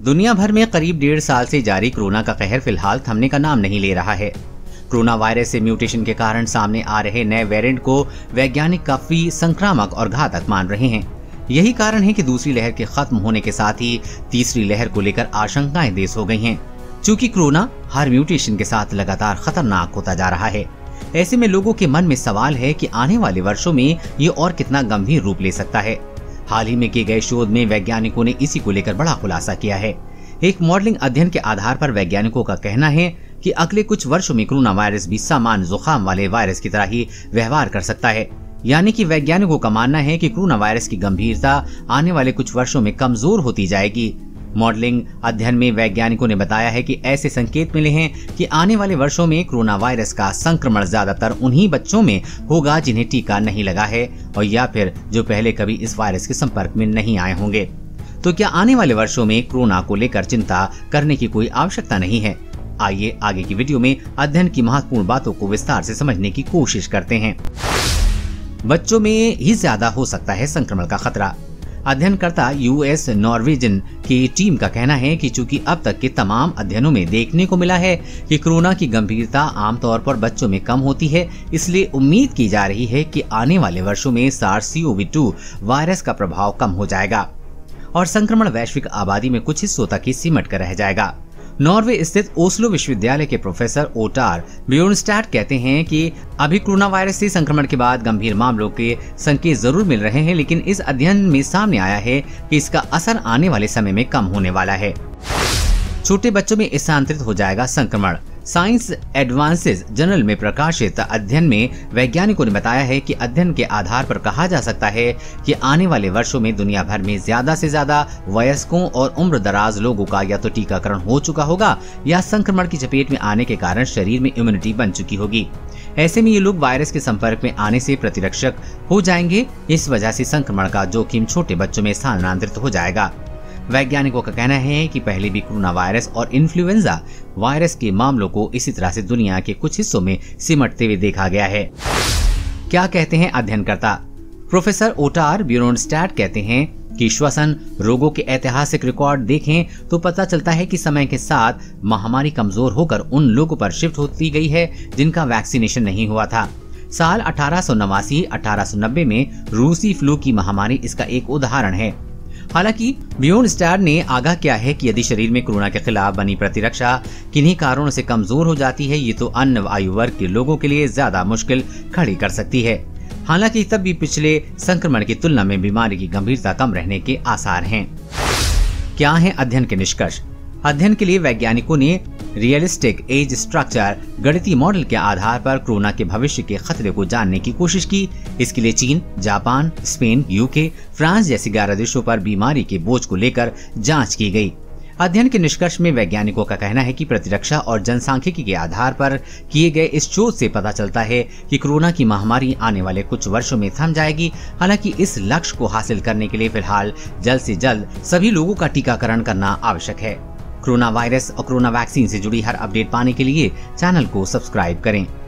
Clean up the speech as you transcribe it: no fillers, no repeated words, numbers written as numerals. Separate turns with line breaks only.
दुनिया भर में करीब 1.5 साल से जारी कोरोना का कहर फिलहाल थमने का नाम नहीं ले रहा है। कोरोना वायरस से म्यूटेशन के कारण सामने आ रहे नए वेरिएंट को वैज्ञानिक काफी संक्रामक और घातक मान रहे हैं। यही कारण है कि दूसरी लहर के खत्म होने के साथ ही तीसरी लहर को लेकर आशंकाएं तेज हो गई हैं। चूंकि कोरोना हर म्यूटेशन के साथ लगातार खतरनाक होता जा रहा है, ऐसे में लोगों के मन में सवाल है कि आने वाले वर्षों में ये और कितना गंभीर रूप ले सकता है। हाल ही में किए गए शोध में वैज्ञानिकों ने इसी को लेकर बड़ा खुलासा किया है। एक मॉडलिंग अध्ययन के आधार पर वैज्ञानिकों का कहना है कि अगले कुछ वर्षों में कोरोना वायरस भी सामान्य जुकाम वाले वायरस की तरह ही व्यवहार कर सकता है। यानी कि वैज्ञानिकों का मानना है कि कोरोना वायरस की गंभीरता आने वाले कुछ वर्षों में कमजोर होती जाएगी। मॉडलिंग अध्ययन में वैज्ञानिकों ने बताया है कि ऐसे संकेत मिले हैं कि आने वाले वर्षों में कोरोना वायरस का संक्रमण ज्यादातर उन्हीं बच्चों में होगा जिन्हें टीका नहीं लगा है और या फिर जो पहले कभी इस वायरस के संपर्क में नहीं आए होंगे। तो क्या आने वाले वर्षों में कोरोना को लेकर चिंता करने की कोई आवश्यकता नहीं है? आइए आगे की वीडियो में अध्ययन की महत्वपूर्ण बातों को विस्तार से समझने की कोशिश करते हैं। बच्चों में ही ज्यादा हो सकता है संक्रमण का खतरा। अध्ययनकर्ता यूएस नॉर्वेजियन की टीम का कहना है कि चूंकि अब तक के तमाम अध्ययनों में देखने को मिला है कि कोरोना की गंभीरता आमतौर पर बच्चों में कम होती है, इसलिए उम्मीद की जा रही है कि आने वाले वर्षों में SARS-CoV-2 वायरस का प्रभाव कम हो जाएगा और संक्रमण वैश्विक आबादी में कुछ हिस्सों तक ही सिमट कर रह जाएगा। नॉर्वे स्थित ओस्लो विश्वविद्यालय के प्रोफेसर ओटार ब्योर्नस्टेड कहते हैं कि अभी कोरोना वायरस से संक्रमण के बाद गंभीर मामलों के संकेत जरूर मिल रहे हैं, लेकिन इस अध्ययन में सामने आया है कि इसका असर आने वाले समय में कम होने वाला है। छोटे बच्चों में स्थानांतरित हो जाएगा संक्रमण। साइंस एडवांसेस जर्नल में प्रकाशित अध्ययन में वैज्ञानिकों ने बताया है कि अध्ययन के आधार पर कहा जा सकता है कि आने वाले वर्षों में दुनिया भर में ज्यादा से ज्यादा वयस्कों और उम्र दराज लोगों का या तो टीकाकरण हो चुका होगा या संक्रमण की चपेट में आने के कारण शरीर में इम्यूनिटी बन चुकी होगी। ऐसे में ये लोग वायरस के संपर्क में आने से प्रतिरक्षक हो जाएंगे। इस वजह से संक्रमण का जोखिम छोटे बच्चों में स्थानांतरित हो जाएगा। वैज्ञानिकों का कहना है कि पहले भी कोरोना वायरस और इन्फ्लुएंजा वायरस के मामलों को इसी तरह से दुनिया के कुछ हिस्सों में सिमटते हुए देखा गया है। क्या कहते हैं अध्ययनकर्ता? प्रोफेसर ओटार ब्योर्नस्टेड कहते हैं कि श्वसन रोगों के ऐतिहासिक रिकॉर्ड देखें तो पता चलता है कि समय के साथ महामारी कमजोर होकर उन लोगों पर शिफ्ट होती गई है जिनका वैक्सीनेशन नहीं हुआ था। साल 1889-1890 में रूसी फ्लू की महामारी इसका एक उदाहरण है। हालांकि ब्योर्नस्टेड ने आगाह किया है कि यदि शरीर में कोरोना के खिलाफ बनी प्रतिरक्षा किन्हीं कारणों से कमजोर हो जाती है, ये तो अन्य आयु वर्ग के लोगों के लिए ज्यादा मुश्किल खड़ी कर सकती है। हालांकि तब भी पिछले संक्रमण की तुलना में बीमारी की गंभीरता कम रहने के आसार हैं। क्या है अध्ययन के निष्कर्ष? अध्ययन के लिए वैज्ञानिकों ने रियलिस्टिक एज स्ट्रक्चर गणितीय मॉडल के आधार पर कोरोना के भविष्य के खतरे को जानने की कोशिश की। इसके लिए चीन, जापान, स्पेन, यूके, फ्रांस जैसे 11 देशों पर बीमारी के बोझ को लेकर जांच की गई। अध्ययन के निष्कर्ष में वैज्ञानिकों का कहना है कि प्रतिरक्षा और जनसांख्यिकी के आधार पर किए गए इस शोध से पता चलता है कि कोरोना की महामारी आने वाले कुछ वर्षों में थम जाएगी। हालांकि इस लक्ष्य को हासिल करने के लिए फिलहाल जल्द से जल्द सभी लोगों का टीकाकरण करना आवश्यक है। कोरोना वायरस और कोरोना वैक्सीन से जुड़ी हर अपडेट पाने के लिए चैनल को सब्सक्राइब करें।